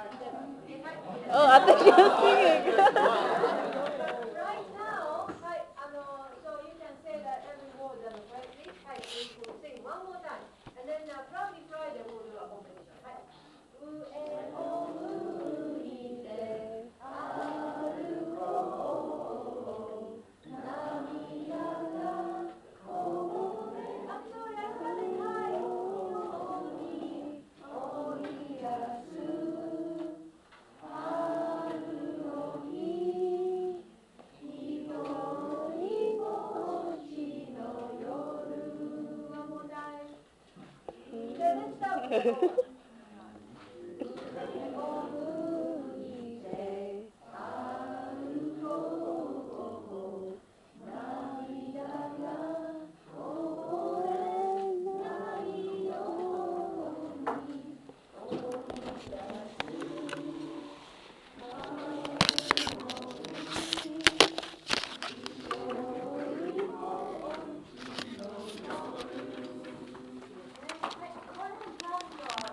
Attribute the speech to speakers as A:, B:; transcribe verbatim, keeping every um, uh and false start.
A: Oh, I think you're singing.
B: Right now, hi, uh, so you can say that every word uh, correctly. Hi, we will sing one more time. And then uh, probably Friday we'll do a competition. Hi. 上を向いて歩こう涙がこぼれあ、そうやったね。はい。ように追い出す春の日ひとりぼっちの夜 One more time. Okay, let's stop.